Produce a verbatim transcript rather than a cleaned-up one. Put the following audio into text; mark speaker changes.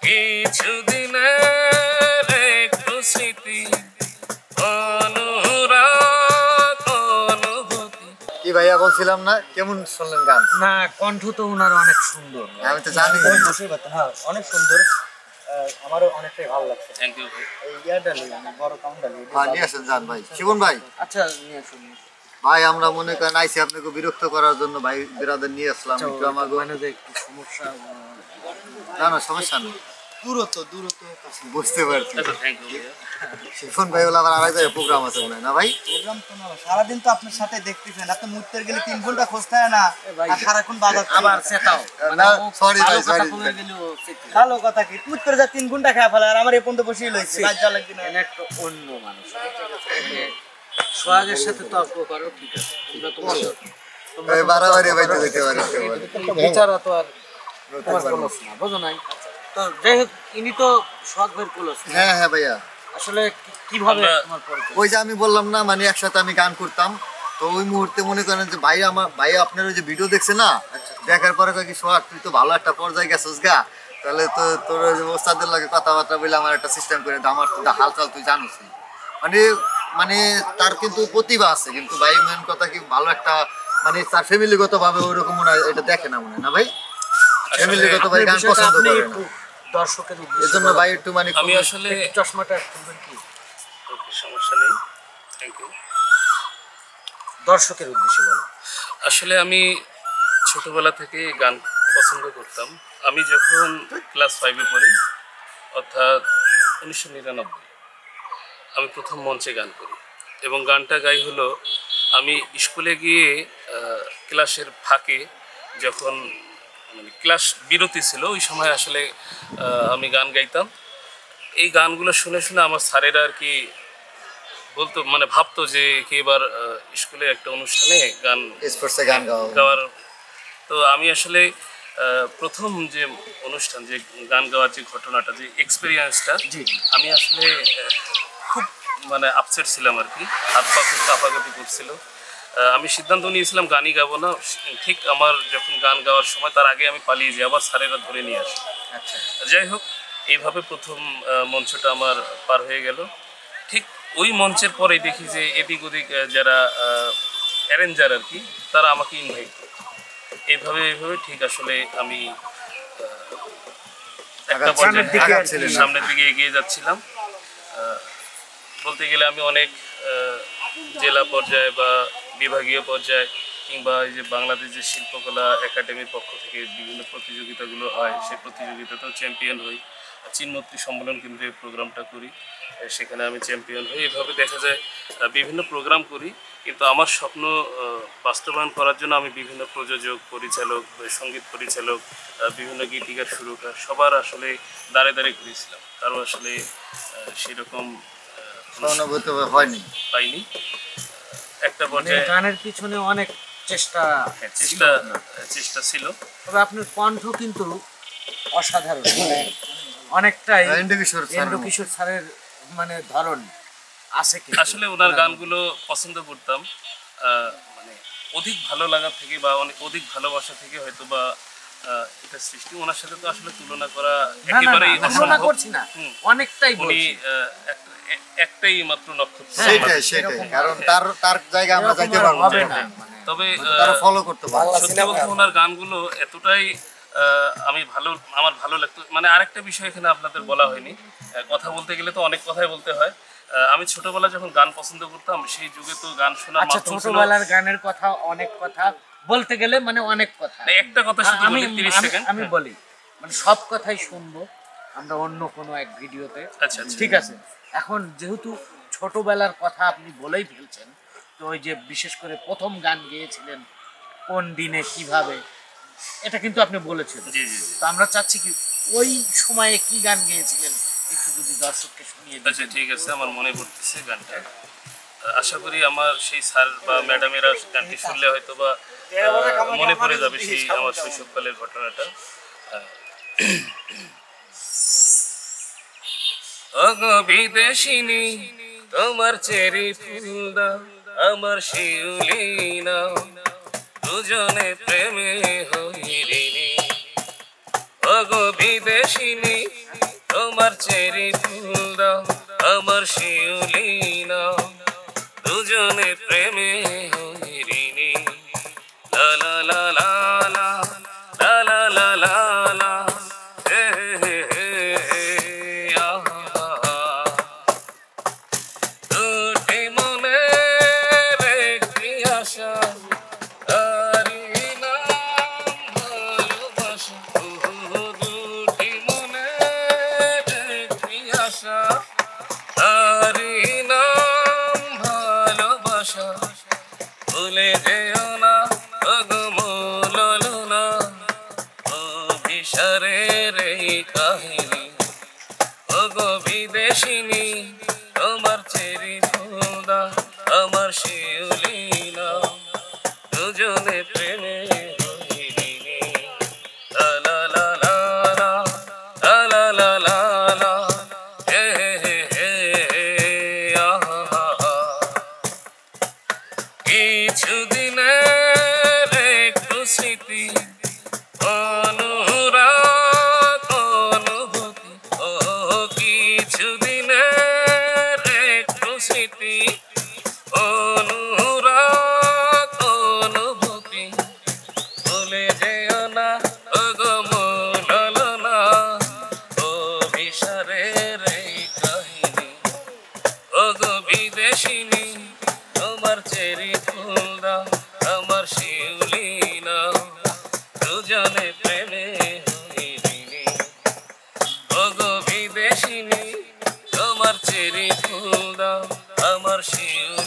Speaker 1: কিছুদিনের একটু স্মৃতি অনুরাগ অনুভূতি।
Speaker 2: কি ভাইয়া বলছিলাম না, কেমন শুনলেন গান?
Speaker 3: না, কণ্ঠ তো ওনার অনেক সুন্দর।
Speaker 2: আমি তো জানি
Speaker 3: হ্যাঁ, অনেক সুন্দর, আমারও অনেকটাই ভালো লাগছে।
Speaker 1: থ্যাংক ইউ ভাই।
Speaker 3: এই ইয়ারটা নিয়ে আমি বড় কাউন্টটা নিয়ে
Speaker 2: হ্যাঁ নিয়ে আসেন যান ভাই। শিবন ভাই,
Speaker 3: আচ্ছা নিয়ে আসুন
Speaker 2: ভাই আমরা মনে করেন আইসি আপনাকে বিরক্ত করার জন্য ভাই বিরাদের নিয়ে আসলাম। একটু আমাকে
Speaker 3: মানে যে একটু সমস্যা,
Speaker 2: না না সমস্যা নেই,
Speaker 3: দূরত্ব দূরত্ব
Speaker 2: বুঝতে পারছি।
Speaker 1: আচ্ছা থ্যাংক ইউ ভাইয়া।
Speaker 2: শিবন ভাই বলে আবার আরেক জায়গায় প্রোগ্রাম আছে মনে হয় না ভাই?
Speaker 4: প্রোগ্রাম তো না, সারাদিন তো আপনার সাথে দেখতেছেন, আপনি মুহূর্তে গেলে তিন ঘন্টা খোঁজতে হয় না, আর সারাক্ষণ বাজার
Speaker 3: আবার সেটাও
Speaker 2: না সরি ভাই সরি।
Speaker 4: ভালো কথা কি মুহূর্তে যা তিন ঘন্টা খায় ফেলে, আর আমার এই পর্যন্ত বসেই লইছে কাজ যা লাগবে না।
Speaker 3: একটা অন্য মানুষ সোহাগের সাথে তর্ক করো, ঠিক আছে, তোমরা তোমার
Speaker 2: এই বাড়াবাড়ি ভাইতে দেখতে পারি
Speaker 3: বিচারা তো আর তোমার কলস না, বুঝো নাই? তো যাই হোক, ইনি তো সোহাগ ভাইয়ের কলস।
Speaker 2: হ্যাঁ হ্যাঁ ভাইয়া,
Speaker 3: আসলে কিভাবে তোমার পরিচয়?
Speaker 2: ওই যে আমি বললাম না, মানে একসাথে আমি গান করতাম, তো ওই মুহূর্তে মনে করেন যে ভাই আমার ভাই আপনার ওই যে ভিডিও দেখছে না, দেখার পরে কি সোহাগ তুই তো ভালো একটা পর্যায়ে গেছিস গা, তাহলে তো তোর ওই যে ওস্তাদের লাগে কথাবার্তা বলে আমার একটা সিস্টেম করে দে, আমার তো হালচাল তুই জানিস। মানে মানে তার কিন্তু প্রতিভা আছে, কিন্তু ভাই মেন কথা কি ভালো একটা মানে তার ফ্যামিলিগত ভাবে ওইরকম মনে হয় এটা দেখে না মনে হয় না ভাই, ফ্যামিলিগত ভাই গান পছন্দ করে না,
Speaker 3: দর্শকের
Speaker 2: এর
Speaker 3: উদ্দেশ্যে
Speaker 2: জন্য ভাই একটু মানে
Speaker 1: আমি আসলে
Speaker 3: চশমাটা খুলবেন কি?
Speaker 1: ওকে, সমস্যা নেই, থ্যাংক ইউ।
Speaker 3: দর্শকের উদ্দেশ্যে বলো।
Speaker 1: আসলে আমি ছোটবেলা থেকে গান পছন্দ করতাম। আমি যখন ক্লাস ফাইভে পড়ি, অর্থাৎ উনিশশো নিরানব্বই, আমি প্রথম মঞ্চে গান করি এবং গানটা গাই হলো আমি স্কুলে গিয়ে ক্লাসের ফাঁকে যখন মানে ক্লাস বিরতি ছিল ওই সময় আসলে আমি গান গাইতাম। এই গানগুলো শুনে শুনে আমার স্যারেরা আর কি বলতো, মানে ভাবতো যে কি এবার স্কুলে একটা অনুষ্ঠানে গান
Speaker 2: স্পোর্টসে গান
Speaker 1: গাওয়ার। তো আমি আসলে প্রথম যে অনুষ্ঠান, যে গান গাওয়ার যে ঘটনাটা, যে এক্সপিরিয়েন্সটা, আমি আসলে খুব মানে আপসেট ছিলাম আর কি, হাত পা খুব কাঁপাকাঁপি করছিল। আমি সিদ্ধান্ত নিয়েছিলাম গানই গাবো না। ঠিক আমার যখন গান গাওয়ার সময় তার আগে আমি পালিয়ে যাই, আবার স্যারেরা ধরে নিয়ে আসি।
Speaker 3: আচ্ছা,
Speaker 1: যাই হোক, এইভাবে প্রথম মঞ্চটা আমার পার হয়ে গেল। ঠিক ওই মঞ্চের পরেই দেখি যে এদিক ওদিক যারা অ্যারেঞ্জার আর কি, তারা আমাকে ইনভাইট করে। এইভাবে এইভাবে ঠিক আসলে আমি একটা পর্যায়ে সামনের দিকে এগিয়ে যাচ্ছিলাম। বলতে গেলে আমি অনেক জেলা পর্যায়ে বা বিভাগীয় পর্যায়ে কিংবা এই যে বাংলাদেশ যে শিল্পকলা একাডেমির পক্ষ থেকে বিভিন্ন প্রতিযোগিতাগুলো হয়, সেই প্রতিযোগিতাতেও চ্যাম্পিয়ন হই। চিনমূর্তি সম্মেলন কেন্দ্রের প্রোগ্রামটা করি, সেখানে আমি চ্যাম্পিয়ন হই। এইভাবে দেখা যায় বিভিন্ন প্রোগ্রাম করি, কিন্তু আমার স্বপ্ন বাস্তবায়ন করার জন্য আমি বিভিন্ন প্রযোজক, পরিচালক, সঙ্গীত পরিচালক, বিভিন্ন গীতিকার, সুরকার সবার আসলে দাঁড়ে দাঁড়ে ঘুরেছিলাম। কারো আসলে সেরকম
Speaker 2: হয়নি,
Speaker 1: পাইনি। একটা পর্যায়ে
Speaker 3: গানের পিছনে অনেক চেষ্টা
Speaker 1: চেষ্টা চেষ্টা ছিল,
Speaker 3: তবে আপনার কণ্ঠ কিন্তু অসাধারণ, অনেকটাই ইন্দ্রকিশোর স্যারের মানে ধরন আছে।
Speaker 1: আসলে ওনার গানগুলো পছন্দ করতাম, মানে অধিক ভালো লাগা থেকে বা অনেক অধিক ভালোবাসা থেকে হয়তো বা এটা সৃষ্টি। ওনার সাথে তো আসলে তুলনা করা একেবারেই অসম্ভব,
Speaker 3: অনেকটাই
Speaker 1: উনি একটাই মাত্র নক্ষত্র।
Speaker 2: সেটাই সেটাই, কারণ তার তার জায়গা আমরা যাইতে পারবো না,
Speaker 1: তবে
Speaker 2: তারা ফলো করতে পারবে।
Speaker 1: সত্যি বলতে ওনার গানগুলো এতটাই আমি ভালো, আমার ভালো লাগতো। মানে আরেকটা বিষয় এখানে আপনাদের বলা হয়নি, কথা বলতে গেলে তো অনেক কথাই বলতে হয়। আমি ছোটবেলা যখন গান পছন্দ করতাম, সেই যুগে তো গান শোনা মাধ্যম ছিল।
Speaker 3: ছোটবেলার গানের কথা অনেক কথা বলতে গেলে মানে অনেক কথা,
Speaker 1: একটা কথা শুধু বলি তিরিশ সেকেন্ড
Speaker 3: আমি বলি, মানে সব কথাই শুনবো আমরা অন্য কোনো এক ভিডিওতে।
Speaker 1: আচ্ছা
Speaker 3: ঠিক আছে। এখন যেহেতু ছোটবেলার কথা আপনি বলেই ফেলছেন, তো ওই যে বিশেষ করে প্রথম গান গেয়েছিলেন কোন দিনে কিভাবে, এটা কিন্তু আপনি বলেছেন।
Speaker 1: জি জি।
Speaker 3: তো আমরা চাচ্ছি কি ওই সময়ে কি গান গেয়েছিলেন একটু যদি দর্শককে শুনিয়ে দেন।
Speaker 1: আচ্ছা ঠিক আছে, আমার মনে পড়তেছে গানটা। আশা করি আমার সেই স্যার বা ম্যাডামেরা গানটি শুনলে হয়তো বা মনে পড়ে যাবে সেই আমার শৈশবকালের ঘটনাটা। ওগো বিদেশিনী তোমার চেরি ফুল দাও, আমার শিউলি নাও, দুজনে প্রেমে হইরিনি। ওগো বিদেশিনী তোমার চেরি ফুল দাও আমার শিউলি নাও দুজনে প্রেমে হইরিনি লা লা লা লা লা লা লা লা লা লা হে হে হে আহা দুটি মনের একটি আশা তারি নাম ভালোবাসা দুটি মনের একটি আশা তারি নাম ভালোবাসা ভুলে যেও না অগমলনা অভিসারের এই কাহিনী ওগো বিদেশিনী তোমার চেরি ফুল দাও আমার শিউলি নাও দুজনে প্রেমে হইরিনি লা লা লা লা লা লা লা লা লা হে হে হে আহা কিছুদিনের একটু স্মৃতি অনুরাগ অনুভূতি ও কিছুদিনের একটু স্মৃতি অনুরাগ অনুভূতি ভুলে যেও না অগমলনা অভিসারের এই কাহিনী ওগো বিদেশিনী তোমার চেরি ফুল দাও আমার শিউলি নাও দুজনে প্রেমে হইরিনি ওগো বিদেশিনী তোমার চেরি ফুল দাও আমার শিউলি